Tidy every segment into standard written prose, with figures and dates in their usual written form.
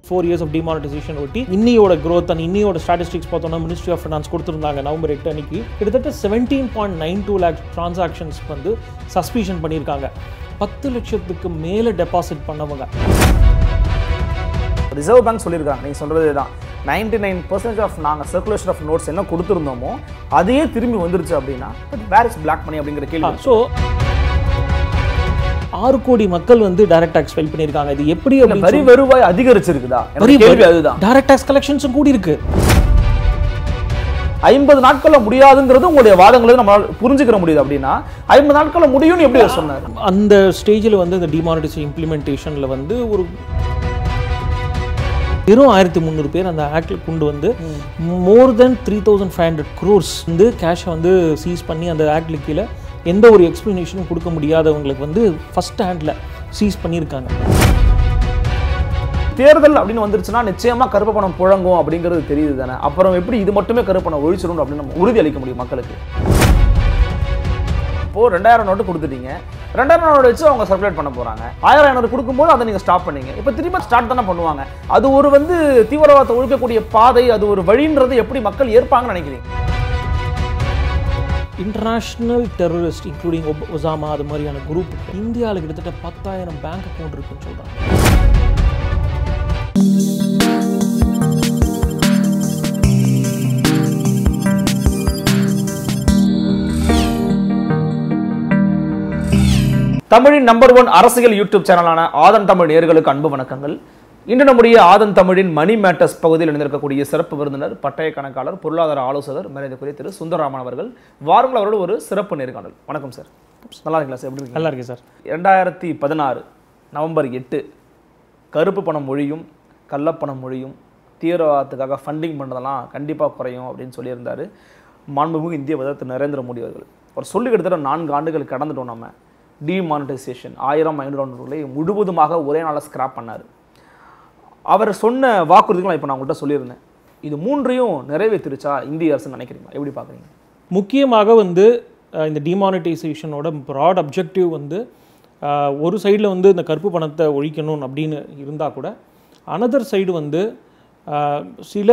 4 years of demonetization ஒட்டி இன்னியோட growth and இன்னியோட ஸ்டாட்டிஸ்டிக்ஸ் பார்த்தோம்னா மினிஸ்ட்ரி ஆஃப் ஃபினான்ஸ் கொடுத்துருந்தாங்க நவம்பர் 8 அன்னைக்கு கிட்டத்தட்ட 17.92 lakh டிரான்சாக்ஷன்ஸ் வந்து சஸ்பென்ஷன் பண்ணியிருக்காங்க. 10 லட்சத்துக்கு மேலே டெபாசிட் பண்ணவங்க. ரிசர்வ் பேங்க் சொல்லியிருக்காங்க, நீங்கள் சொல்கிறது தான் 99% ஆஃப் நாங்கள் சர்க்குலேஷன் ஆஃப் நோட்ஸ் என்ன கொடுத்துருந்தோமோ அதையே திரும்பி வந்துருச்சு அப்படின்னா வேர் இஸ் பிளாக் மணி அப்படிங்கிற கேள்வி. ஸோ 6 கோடி மக்கள் வந்து டைரக்ட் டாக்ஸ் ஃபைல் பண்ணியிருக்காங்க. இது எப்படி வரி வருவாய் அதிகரிச்சிருக்குதா? கேள்வி அதுதான். டைரக்ட் டாக்ஸ் கலெக்ஷன்ஸும் கூடி இருக்கு. 50 நாட்களில் முடியாதுங்கிறது உங்களுடைய வாதங்களுக்கு நம்மளால் புரிஞ்சுக்கிற முடியுது. அப்படின்னா 50 நாட்களில் முடியும்னு எப்படி சொன்னார்? அந்த ஸ்டேஜில் வந்து இந்த டிமானிட்டைசேஷன் இம்ப்ளிமெண்டேஷனில் வந்து ஒரு வெறும் 1300 பேர் அந்த ஆக்டில் கொண்டு வந்து மோர் தென் 3500 crores வந்து கேஷை வந்து சீஸ் பண்ணி அந்த ஆக்டில் கீழே எந்த ஒரு எக்ஸ்பிளனேஷனும் கொடுக்க முடியாதவங்களுக்கு வந்து ஃபர்ஸ்ட் ஹேண்டில் சீஸ் பண்ணியிருக்காங்க. தேர்தல் அப்படின்னு வந்துருச்சுன்னா நிச்சயமா கருப்பு பணம் புழங்கும் அப்படிங்கிறது தெரியுது தானே. அப்புறம் எப்படி இது மட்டுமே கருப்பு பணம் ஒழிச்சிடும் அப்படின்னு நம்ம உறுதி அளிக்க முடியும் மக்களுக்கு? இப்போ 2000 நோட்டு கொடுத்துட்டீங்க, 2000 நோட்டு வச்சு அவங்க சர்க்குலேட் பண்ண போறாங்க. 1500 கொடுக்கும்போது அதை நீங்க ஸ்டாப் பண்ணீங்க. இப்போ திரும்ப ஸ்டார்ட் தானே பண்ணுவாங்க. அது ஒரு வந்து தீவிரவாதத்தை ஒழிக்கக்கூடிய பாதை, அது ஒரு வழின்றது எப்படி மக்கள் ஏற்பாங்கன்னு நினைக்கிறீங்க? இன்டர்நேஷ்னல் டெரரிஸ்ட் இன்க்ளூடிங் ஒசாமா அது மாதிரியான குரூப் இந்தியாவில் கிட்டத்தட்ட 10,000 பேங்க் அக்கௌண்ட் இருக்குன்னு சொல்றாங்க. தமிழின் நம்பர் 1 அரசியல் யூடியூப் சேனலான ஆதன் தமிழ் நேயர்களுக்கு அன்பு வணக்கங்கள். இன்று நம்முடைய ஆதன் தமிழின் மணி மேட்டர்ஸ் பகுதியில் இணைந்திருக்கக்கூடிய சிறப்பு விருந்தினர், பட்டய கணக்காளர், பொருளாதார ஆலோசகர் மரியாதைக்குரிய திரு சுந்தரராமன் அவர்கள். வாருங்கள் அவரோட ஒரு சிறப்பு நேர்காணல். வணக்கம் சார். நல்லா இருக்கீங்களா சார்? எப்படி இருக்கீங்க? நல்லா இருக்கேன் சார். 2016 நவம்பர் 8 கருப்பு பணம் ஒழியும், கள்ளப்பணம் ஒழியும், தீவிரவாதத்துக்காக ஃபண்டிங் பண்ணுறதெல்லாம் கண்டிப்பாக குறையும் அப்படின்னு சொல்லியிருந்தார் மாண்புமிகு இந்திய பிரதமர் திரு நரேந்திர மோடி அவர்கள். அவர் சொல்லி கிட்டத்தட்ட 4 ஆண்டுகள் கடந்துட்டோம். நம்ம டிமானிட்டைசேஷன் 1500 முழுவதுமாக ஒரே நாளில் ஸ்கிராப் பண்ணார். அவர் சொன்ன வாக்குறுதிகள் இப்போ நான் உங்கள்கிட்ட சொல்லியிருந்தேன். இது 3ஐயும் நிறைவேற்றிருச்சா இந்திய அரசு நினைக்கிறீங்களா? எப்படி பார்க்குறீங்க? முக்கியமாக வந்து இந்த டிமானிட்டைசேஷனோட ப்ராட் அப்ஜெக்டிவ் வந்து ஒரு சைடில் வந்து இந்த கருப்பு பணத்தை ஒழிக்கணும் அப்படின்னு இருந்தால் கூட அனதர் சைடு வந்து சில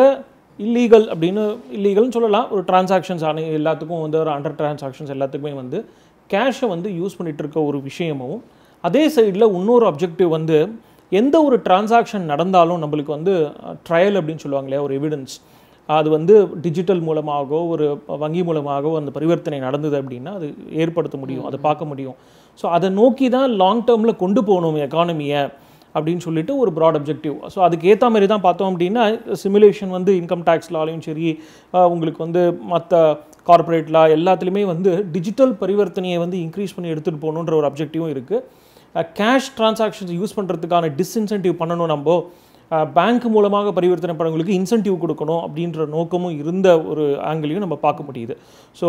இல்லீகல்னு சொல்லலாம், ஒரு டிரான்சாக்ஷன்ஸ் எல்லாத்துக்கும் வந்து ஒரு அண்டர் டிரான்சாக்ஷன்ஸ் எல்லாத்துக்குமே வந்து கேஷை வந்து யூஸ் பண்ணிகிட்டு இருக்க ஒரு விஷயமும், அதே சைடில் இன்னொரு அப்ஜெக்டிவ் வந்து எந்த ஒரு டிரான்சாக்ஷன் நடந்தாலும் நம்மளுக்கு வந்து ட்ரையல் அப்படின்னு சொல்லுவாங்க இல்லையா, ஒரு எவிடன்ஸ், அது வந்து டிஜிட்டல் மூலமாகவோ ஒரு வங்கி மூலமாகவோ அந்த பரிவர்த்தனை நடந்தது அப்படின்னா அது ஏற்படுத்த முடியும், அதை பார்க்க முடியும். ஸோ அதை நோக்கி தான் லாங் டேர்மில் கொண்டு போகணும் எக்கானமியை அப்படின்னு சொல்லிட்டு ஒரு ப்ராட் அப்ஜெக்டிவ். ஸோ அதுக்கு ஏற்ற மாதிரி தான் பார்த்தோம் அப்படின்னா சிமுலேஷன் வந்து இன்கம் டேக்ஸ் லாலையும் சரி, உங்களுக்கு வந்து மற்ற கார்பரேட் லா எல்லாத்துலேயுமே வந்து டிஜிட்டல் பரிவர்த்தனையை வந்து இன்க்ரீஸ் பண்ணி எடுத்துகிட்டு போகணுன்ற ஒரு அப்ஜெக்டிவும் இருக்குது. கேஷ் டிரான்சாக்ஷன்ஸ் யூஸ் பண்ணுறதுக்கான டிஸ்இன்சென்டிவ் பண்ணணும், நம்ம பேங்க் மூலமாக பரிவர்த்தனை பண்ணவங்களுக்கு இன்சென்டிவ் கொடுக்கணும் அப்படின்ற நோக்கமும் இருந்த ஒரு ஆங்கிளையும் நம்ம பார்க்க முடியுது. ஸோ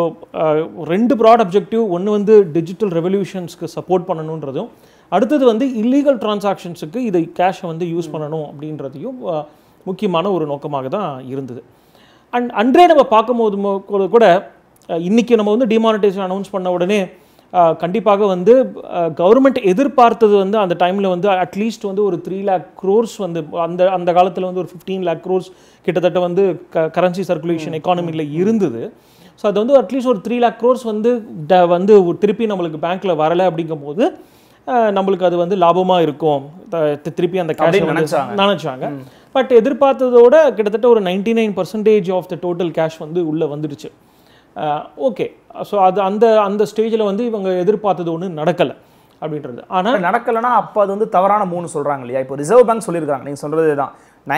2 ப்ராட் அப்ஜெக்டிவ், ஒன்று வந்து டிஜிட்டல் ரெவல்யூஷன்ஸ்க்கு சப்போர்ட் பண்ணணுன்றதும், அடுத்தது வந்து இல்லீகல் டிரான்சாக்ஷன்ஸுக்கு இதை கேஷை வந்து யூஸ் பண்ணணும் அப்படின்றதையும் முக்கியமான ஒரு நோக்கமாக தான் இருந்தது. அன்றே நம்ம பார்க்கும்போது கூட இன்றைக்கி நம்ம வந்து டிமானிட்டைசேஷன் அனௌன்ஸ் பண்ண உடனே கண்டிப்பாக வந்து கவர்மெண்ட் எதிர்பார்த்தது வந்து அந்த டைமில் வந்து அட்லீஸ்ட் வந்து ஒரு 3 lakh crores வந்து அந்த காலத்தில் வந்து ஒரு 15 lakh crores கிட்டத்தட்ட வந்து கரன்சி சர்க்குலேஷன் எக்கானமியில் இருந்தது. ஸோ அது வந்து அட்லீஸ்ட் ஒரு 3 lakh crores வந்து திருப்பி நம்மளுக்கு பேங்க்கில் வரலை அப்படிங்கும் போது நம்மளுக்கு அது வந்து லாபமாக இருக்கும், திருப்பி அந்த கேஷ் நினச்சாங்க. பட் எதிர்பார்த்ததோட கிட்டத்தட்ட ஒரு 99% ஆஃப் த டோட்டல் கேஷ் வந்து உள்ளே வந்துடுச்சு. ஓகே, ஸோ அது அந்த ஸ்டேஜில் வந்து இவங்க எதிர்பார்த்தது ஒன்று நடக்கலை அப்படின்றது. ஆனால் நடக்கலைன்னா அப்போ அது வந்து தவறான 3 சொல்கிறாங்க இல்லையா? இப்போ ரிசர்வ் பேங்க் சொல்லியிருக்காங்க, நீங்கள் சொல்கிறது தான்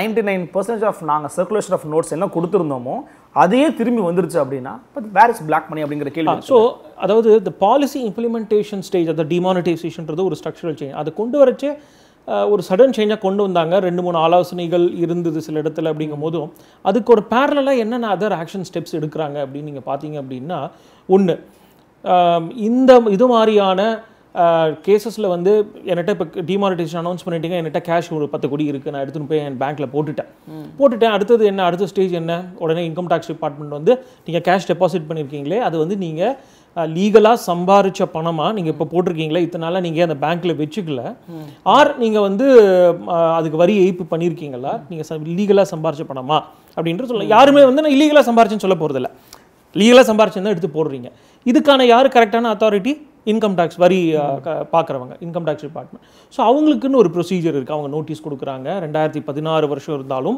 99% ஆஃப் நாங்கள் சர்க்குலேஷன் ஆஃப் நோட்ஸ் என்ன கொடுத்துருந்தோமோ அதையே திரும்பி வந்துருச்சு அப்படின்னா வேர் இஸ் பிளாக் மணி அப்படிங்கிற கேள்வி. ஸோ அதாவது இந்த பாலிசி இம்ப்ளிமெண்டேஷன் ஸ்டேஜ், அந்த டிமானிட்டைசேஷன்றது ஒரு ஸ்ட்ரக்சரல் சேஞ்ச். அதை கொண்டு வரச்சே ஒரு சடன் சேஞ்சாக கொண்டு வந்தாங்க. 2-3 ஆலோசனைகள் இருந்தது சில இடத்துல. அப்படிங்கும் போதும் அதுக்கு ஒரு பேரலாக என்னென்ன அதர் ஆக்ஷன் ஸ்டெப்ஸ் எடுக்கிறாங்க அப்படின்னு நீங்கள் பார்த்தீங்க அப்படின்னா, ஒன்று இது மாதிரியான கேசஸில் வந்து என்கிட்ட இப்போ டிமானிட்டைசேஷன் அனௌன்ஸ் பண்ணிட்டீங்க, என்கிட்ட கேஷ் ஒரு 10 கோடி இருக்குது, நான் எடுத்துன்னு போய் என் பேங்க்கில் போட்டுட்டேன். அடுத்தது என்ன, அடுத்த ஸ்டேஜ் என்ன, உடனே இன்கம் டேக்ஸ் டிபார்ட்மெண்ட் வந்து நீங்கள் கேஷ் டெபாசிட் பண்ணியிருக்கீங்களே அது வந்து நீங்கள் லீகலாக சம்பாரிச்ச பணமாக நீங்கள் இப்போ போட்டிருக்கீங்களா இத்தனால நீங்கள் அந்த பேங்க்கில் வச்சுக்கல, ஆர் நீங்கள் வந்து அதுக்கு வரி ஏய்ப்பு பண்ணியிருக்கீங்களா, நீங்கள் லீகலாக சம்பாரிச்ச பணமா அப்படின்ட்டு சொல்லலாம். யாருமே வந்து நான் இல்லீகலாக சம்பாரிச்சுன்னு சொல்ல போகிறதில்ல, லீகலாக சம்பாரிச்சுன்னு தான் எடுத்து போடுறீங்க. இதுக்கான யார் கரெக்டான அத்தாரிட்டி? இன்கம் டேக்ஸ் வரி பார்க்குறவங்க, இன்கம் டேக்ஸ் டிபார்ட்மெண்ட். ஸோ அவங்களுக்குன்னு ஒரு ப்ரொசீஜர் இருக்குது. அவங்க நோட்டீஸ் கொடுக்குறாங்க. 2016 வருஷம் இருந்தாலும்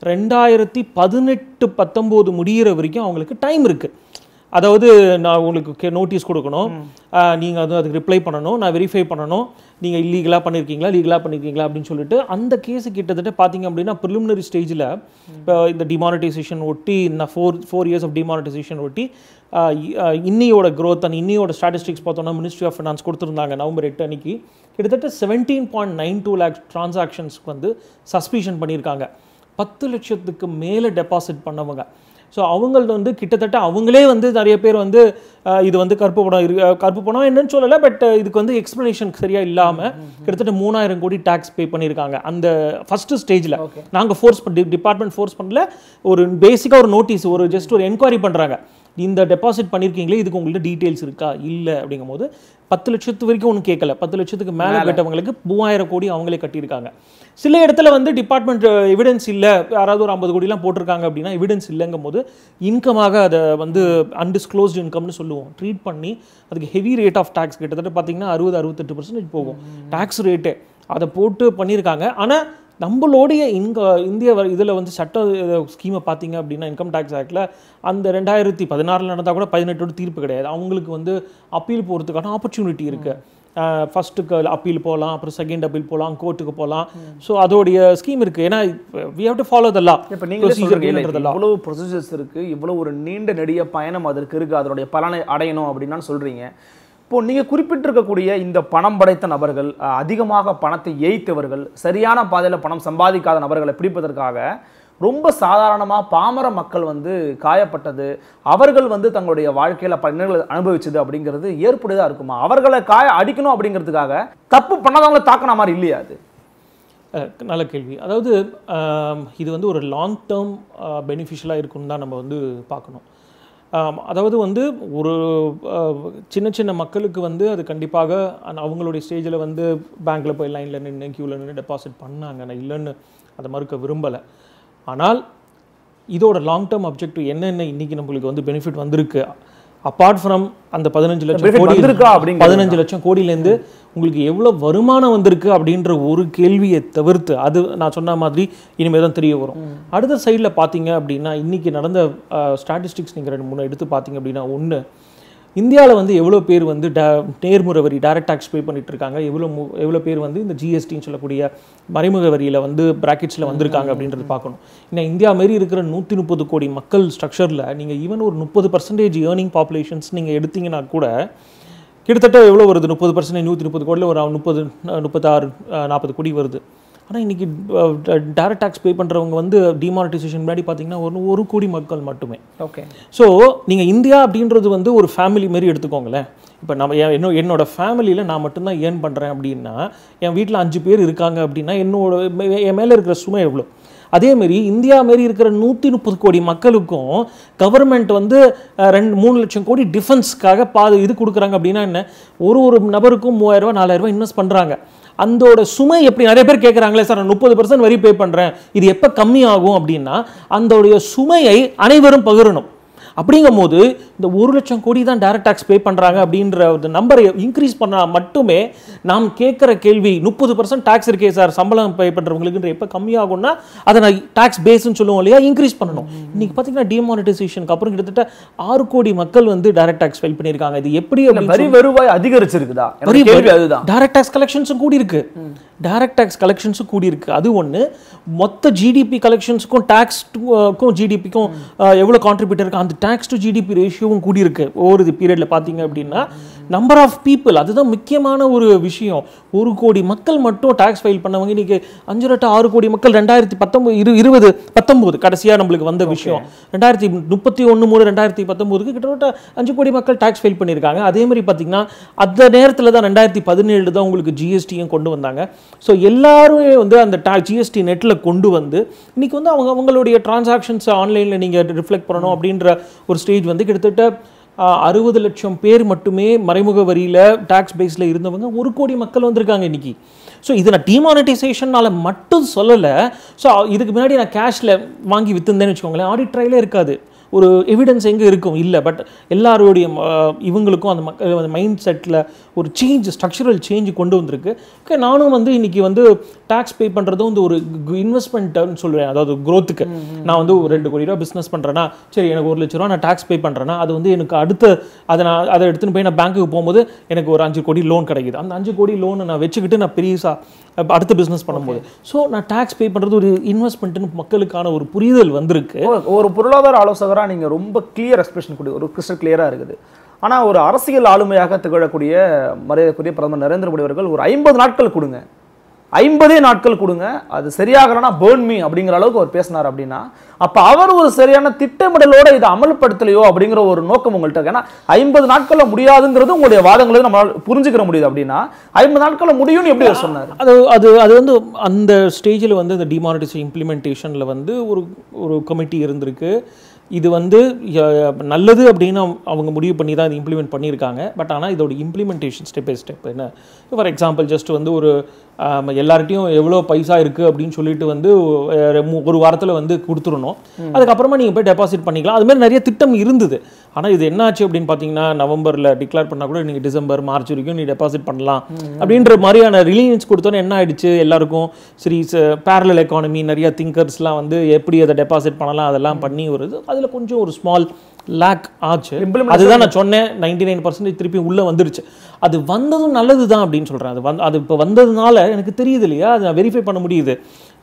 2018-19 முடிகிற வரைக்கும் அவங்களுக்கு டைம் இருக்குது. அதாவது நான் உங்களுக்கு நோட்டீஸ் கொடுக்கணும், நீங்கள் அதுக்கு ரிப்ளை பண்ணணும், நான் வெரிஃபை பண்ணணும், நீங்கள் இல்லீகலாக பண்ணியிருக்கீங்களா லீகலாக பண்ணியிருக்கீங்களா அப்படின்னு சொல்லிட்டு அந்த கேஸு கிட்டத்தட்ட பார்த்தீங்க அப்படின்னா ப்ரிலிமினரி ஸ்டேஜில் இப்போ இந்த டிமானிட்டைசேஷன் ஒட்டி இந்த 4 இயர்ஸ் ஆஃப் டிமானிட்டைசேஷன் ஒட்டி இன்னியோட க்ரோத் அண்ட் இன்னியோட ஸ்டாட்டிஸ்டிக்ஸ் பார்த்தோன்னா மினிஸ்ட்ரி ஆஃப் ஃபினான்ஸ் கொடுத்துருந்தாங்க நவம்பர் 8 அன்னைக்கு. கிட்டத்தட்ட 17.92 lakh டிரான்சாக்ஷன்ஸ்க்கு வந்து சஸ்பிஷன் பண்ணியிருக்காங்க. 10 லட்சத்துக்கு மேலே டெபாசிட் பண்ணவங்க. ஸோ அவங்களது வந்து கிட்டத்தட்ட அவங்களே வந்து நிறைய பேர் வந்து இது வந்து கருப்பு பணம் என்னன்னு சொல்லலை, பட் இதுக்கு வந்து எக்ஸ்ப்ளனேஷன் சரியாக இல்லாமல் கிட்டத்தட்ட 3000 கோடி டேக்ஸ் பே பண்ணியிருக்காங்க அந்த ஃபர்ஸ்ட் ஸ்டேஜில். நாங்கள் டிபார்ட்மெண்ட் ஃபோர்ஸ் பண்ணல, ஒரு பேசிக்காக ஒரு நோட்டீஸ், ஒரு ஜஸ்ட் ஒரு என்கொயரி பண்ணுறாங்க. இந்த டெபாசிட் பண்ணியிருக்கீங்களே இதுக்கு உங்கள்கிட்ட டீட்டெயில்ஸ் இருக்கா இல்லை அப்படிங்கும் போது 10 லட்சத்து வரைக்கும் ஒன்றும் கேட்கல. 10 லட்சத்துக்கு மேலே கட்டவங்களுக்கு 3000 கோடி அவங்களே கட்டியிருக்காங்க. சில இடத்துல வந்து டிபார்ட்மெண்ட் எவிடன்ஸ் இல்லை, யாராவது ஒரு 50 கோடிலாம் போட்டிருக்காங்க அப்படின்னா எவிடன்ஸ் இல்லைங்கும் போது இன்கமாக அதை வந்து அன்டிஸ்க்ளோஸ்டு இன்கம்னு சொல்லுவோம், ட்ரீட் பண்ணி அதுக்கு ஹெவி ரேட் ஆஃப் டேக்ஸ் கிட்டத்தட்ட பார்த்தீங்கன்னா 60-68% போகும் டேக்ஸ் ரேட்டு, அதை போட்டு பண்ணியிருக்காங்க. ஆனால் நம்மளுடைய இந்திய இதில் வந்து சட்ட ஸ்கீமை பார்த்தீங்க அப்படின்னா இன்கம் டேக்ஸ் ஆக்டில் அந்த 2016 நடந்தால் கூட 18 தீர்ப்பு கிடையாது. அவங்களுக்கு வந்து அப்பீல் போகிறதுக்கான ஆப்பர்ச்சுனிட்டி இருக்குது. ஃபர்ஸ்ட்டுக்கு அப்பீல் போகலாம், அப்புறம் செகண்ட் அப்பீல் போகலாம், கோர்ட்டுக்கு போகலாம். ஸோ அதோடைய ஸ்கீம் இருக்குது. ஏன்னா we have to follow the law. இப்போ நீங்கள் இவ்வளவு ப்ரொசீஜர்ஸ் இருக்குது, இவ்வளோ ஒரு நீண்ட நெடிய பயணம் அதற்கு இருக்குது, அதனுடைய பலனை அடையணும் அப்படின்னு சொல்கிறீங்க. இப்போது நீங்கள் குறிப்பிட்டிருக்கக்கூடிய இந்த பணம் படைத்த நபர்கள், அதிகமாக பணத்தை ஏய்த்தவர்கள், சரியான பாதையில் பணம் சம்பாதிக்காத நபர்களை பிடிப்பதற்காக ரொம்ப சாதாரணமாக பாமர மக்கள் வந்து காயப்பட்டது, அவர்கள் வந்து தங்களுடைய வாழ்க்கையில் பல இன்னல்களை அனுபவிச்சது அப்படிங்கிறது ஏற்புடையதாக இருக்குமா? அவர்களை அடிக்கணும் அப்படிங்கிறதுக்காக தப்பு பண்ணாதவங்களை தாக்கின மாதிரி இல்லையா? அது நல்ல கேள்வி. அதாவது இது வந்து ஒரு லாங் டேர்ம் பெனிஃபிஷியலாக இருக்குன்னு தான் நம்ம வந்து பார்க்கணும். அதாவது வந்து ஒரு சின்ன சின்ன மக்களுக்கு வந்து அது கண்டிப்பாக அவங்களுடைய ஸ்டேஜில் வந்து பேங்க்கில் போய் லைனில் நின்று க்யூவில் நின்று டெபாசிட் பண்ணாங்க, நான் இல்லைன்னு அதை மறுக்க விரும்பலை. ஆனால் இதோட லாங் டேர்ம் அப்ஜெக்டிவ் என்னென்ன இன்றைக்கி நம்மளுக்கு வந்து பெனிஃபிட் வந்திருக்கு, அப்பார்ட் ஃப்ரம் அந்த 15 லட்சம் கோடியிலேருந்து உங்களுக்கு எவ்வளோ வருமானம் வந்திருக்கு அப்படின்ற ஒரு கேள்வியை தவிர்த்து, அது நான் சொன்ன மாதிரி இனிமேல் தான் தெரிய வரும். அடுத்த சைடில் பார்த்தீங்க அப்படின்னா இன்றைக்கி நடந்த ஸ்டாட்டிஸ்டிக்ஸ் நீங்கள் 2-3 எடுத்து பார்த்தீங்க அப்படின்னா, ஒன்று இந்தியாவில் வந்து எவ்வளோ பேர் வந்து நேர்முறை வரி டைரக்ட் டேக்ஸ் பே பண்ணிட்டு இருக்காங்க, எவ்வளோ பேர் வந்து இந்த ஜிஎஸ்டின்னு சொல்லக்கூடிய மறைமுக வரியில் வந்து பிராக்கெட்ஸில் வந்திருக்காங்க அப்படின்றது பார்க்கணும். ஏன்னா இந்தியா மாரி இருக்கிற 130 கோடி மக்கள் ஸ்ட்ரக்சரில் நீங்கள் ஈவன் ஒரு 30% ஏர்னிங் பாப்புலேஷன்ஸ் நீங்கள் எடுத்தீங்கன்னா கூட கிட்டத்தட்ட எவ்வளோ வருது? 30% 130 கோடியில் ஒரு 36-40 கோடி வருது. ஆனால் இன்றைக்கி டைரக்ட் டேக்ஸ் பே பண்ணுறவங்க வந்து டிமானிட்டைசேஷன் முன்னாடி பார்த்தீங்கன்னா 1 கோடி மக்கள் மட்டுமே. ஓகே. ஸோ நீங்கள் இந்தியா அப்படின்றது வந்து ஒரு ஃபேமிலி மாரி எடுத்துக்கோங்களேன். இப்போ நம்ம என்னோட ஃபேமிலியில் நான் மட்டும்தான் ஏர்ன் பண்ணுறேன் அப்படின்னா, என் வீட்டில் 5 பேர் இருக்காங்க அப்படின்னா என் மேலே இருக்கிற சுமை எவ்வளோ? அதேமாரி இந்தியா மாரி இருக்கிற 130 கோடி மக்களுக்கும் கவர்மெண்ட் வந்து 2-3 லட்சம் கோடி டிஃபென்ஸ்க்காக இது கொடுக்குறாங்க அப்படின்னா என்ன, ஒரு நபருக்கும் 3000-4000 இன்வெஸ்ட் பண்ணுறாங்க. அந்தோட சுமை எப்படி? நிறைய பேர் கேட்குறாங்களே சார், நான் 30% வரி பே பண்ணுறேன், இது எப்போ கம்மி ஆகும் அப்படின்னா, அந்தோடைய சுமையை அனைவரும் பகிரணும். அப்படிங்கும் போது இந்த 1 லட்சம் கோடி தான் டைரக்ட் டேக்ஸ் பே பண்ணுறாங்க அப்படின்ற ஒரு நம்பரை இன்க்ரீஸ் பண்ணால் மட்டுமே நாம் கேட்குற கேள்வி 30% டேக்ஸ் இருக்கே சார் சம்பளம் பே பண்ணுறவங்களுக்குன்ற எப்போ கம்மியாகும்னா, அதை நான் டேக்ஸ் பேஸ்ன்னு சொல்லுவோம் இல்லையா, இன்க்ரீஸ் பண்ணணும். இன்றைக்கி பார்த்தீங்கன்னா டிமானிட்டைசேஷனுக்கு அப்புறம் கிட்டத்தட்ட 6 கோடி மக்கள் வந்து டைரக்ட் டேக்ஸ் ஃபைல் பண்ணியிருக்காங்க. இது எப்படி வரி வருவாய் அதிகரிச்சிருக்குதா? டைரக்ட் டேக்ஸ் கலெக்ஷன்ஸும் கூடி இருக்கு, டைரக்ட் டேக்ஸ் கலெக்ஷன்ஸும் கூடி இருக்கு. அது ஒன்று. மொத்த ஜிடிபி கலெக்ஷன்ஸுக்கும் டேக்ஸ்க்கும் ஜிடிபிக்கும் எவ்வளோ கான்ட்ரிபியூட் இருக்கு, அந்த டேக்ஸ் டு ஜிடிபி ரேஷியோவும் கூடியிருக்கு ஒவ்வொரு பீரியடில் பார்த்தீங்க அப்படின்னா. நம்பர் ஆஃப் பீப்புள், அதுதான் முக்கியமான ஒரு விஷயம். 1 கோடி மக்கள் மட்டும் டேக்ஸ் ஃபைல் பண்ணவங்க இன்னைக்கு 5-6 கோடி மக்கள் 2019 கடைசியாக நம்மளுக்கு வந்த விஷயம். 2031-2019 கிட்டத்தட்ட 5 கோடி மக்கள் டேக்ஸ் ஃபைல் பண்ணியிருக்காங்க. அதே மாதிரி பார்த்தீங்கன்னா அந்த நேரத்தில் தான் 2017 தான் உங்களுக்கு ஜிஎஸ்டியும் கொண்டு வந்தாங்க. ஸோ எல்லாருமே வந்து அந்த ஜிஎஸ்டி நெட்டில் கொண்டு வந்து இன்னைக்கு வந்து அவங்களுடைய டிரான்சாக்ஷன்ஸ் ஆன்லைனில் நீங்கள் ரிஃப்ளெக்ட் பண்ணணும் அப்படின்ற ஒரு ஸ்டேஜ் வந்து கிட்டத்தட்ட 60 லட்சம் பேர் மட்டுமே மறைமுக வரியில் டேக்ஸ் பேஸில் இருந்தவங்க 1 கோடி மக்கள் வந்திருக்காங்க இன்னைக்கு. ஸோ இது நான் டிமானிட்டைசேஷனால் மட்டும் சொல்லலை. ஸோ இதுக்கு முன்னாடி நான் கேஷில் வாங்கி விற்றுந்தேன்னு வச்சுக்கோங்களேன், ஆடிட் ட்ரையலே இருக்காது, ஒரு எவிடன்ஸ் எங்கே இருக்கும் இல்லை. பட் எல்லாருடைய இவங்களுக்கும் அந்த மக்கள் மைண்ட் செட்டில் ஒரு சேஞ்ச், ஸ்ட்ரக்சரல் சேஞ்ச் கொண்டு வந்திருக்கு. ஓகே, நானும் வந்து இன்றைக்கி வந்து டேக்ஸ் பே பண்ணுறதும் வந்து ஒரு இன்வெஸ்ட்மெண்ட்டுன்னு சொல்லுவேன். அதாவது க்ரோத்துக்கு நான் வந்து ஒரு 2 கோடி ரூபா பிஸ்னஸ் பண்ணுறேன்னா, சரி எனக்கு 1 லட்ச ரூபா நான் டேக்ஸ் பே பண்ணுறேன்னா, அது வந்து எனக்கு அதை எடுத்துன்னு போய் நான் பேங்க்குக்கு போகும்போது எனக்கு ஒரு 5 கோடி லோன் கிடைக்குது. அந்த 5 கோடி லோனை நான் வச்சுக்கிட்டு நான் பெரியசாக அடுத்த பிஸ்னஸ் பண்ணும்போது ஸோ நான் டேக்ஸ் பே பண்ணுறது ஒரு இன்வெஸ்ட்மெண்ட்டுன்னு மக்களுக்கான ஒரு புரிதல் வந்திருக்கு. ஒரு பொருளாதார ஆலோசகராக நீங்கள் ரொம்ப கிளியர் எக்ஸ்பிரஷன் கொடு, ஒரு கிறிஸ்டல் கிளியராக இருக்குது. ஆனால் ஒரு அரசியல் ஆளுமையாக திகழக்கூடிய மரியாதைக்குரிய பிரதமர் நரேந்திர மோடி அவர்கள் ஒரு 50 நாட்கள் கொடுங்க, 50 நாட்கள் கொடுங்க, அது சரியாகலன்னா பேர்ன் மீ அப்படிங்கிற அளவுக்கு அவர் பேசினார் அப்படின்னா, அப்போ அவர் ஒரு சரியான திட்டமிடலோட இதை அமல்படுத்தலையோ அப்படிங்கிற ஒரு நோக்கம் உங்கள்கிட்ட இருக்கு. ஏன்னா 50 நாட்களில் முடியாதுங்கிறது உங்களுடைய வாதங்களுக்கு நம்மளால் புரிஞ்சுக்கிற முடியுது. அப்படின்னா 50 நாட்களில் முடியும்னு எப்படி அவர் சொன்னார்? அது வந்து அந்த ஸ்டேஜில் வந்து இந்த டிமானிட்டைசேஷன் இம்ப்ளிமெண்டேஷனில் வந்து ஒரு கமிட்டி இருந்திருக்கு. இது வந்து நல்லது அப்படின்னு அவங்க முடிவு பண்ணி தான் இது இம்ப்ளிமெண்ட் பண்ணியிருக்காங்க. பட் ஆனால் இதோட இம்ப்ளிமெண்டேஷன் ஸ்டெப் பை ஸ்டெப் என்ன, ஃபார் எக்ஸாம்பிள் ஜஸ்ட் வந்து ஒரு எல்லார்ட்டையும் எவ்வளோ பைசா இருக்குது அப்படின்னு சொல்லிட்டு வந்து ஒரு வாரத்தில் வந்து கொடுத்துடணும், அதுக்கப்புறமா நீங்கள் போய் டெபாசிட் பண்ணிக்கலாம். அதுமாதிரி நிறைய திட்டம் இருந்தது. ஆனால் இது என்னாச்சு அப்படின்னு பார்த்தீங்கன்னா, நவம்பரில் டிக்ளேர் பண்ணால் கூட நீங்கள் டிசம்பர் மார்ச் வரைக்கும் நீ டெபாசிட் பண்ணலாம் அப்படின்ற மாதிரியான ரிலீனியன்ஸ் கொடுத்தோன்னே என்ன ஆயிடுச்சு, எல்லாருக்கும் சரி பேரலல் எக்கானமி நிறைய திங்கர்ஸ்லாம் வந்து எப்படி அதை டெபாசிட் பண்ணலாம் அதெல்லாம் பண்ணி வருது. அதில் கொஞ்சம் ஒரு ஸ்மால் லேக் ஆச்சு. அதுதான் நான் சொன்னேன், 99% திருப்பி உள்ளே வந்துருச்சு. அது வந்ததும் நல்லது தான் அப்படின்னு சொல்கிறேன். அது இப்போ வந்ததுனால எனக்கு தெரியுது இல்லையா, அதை வெரிஃபை பண்ண முடியுது.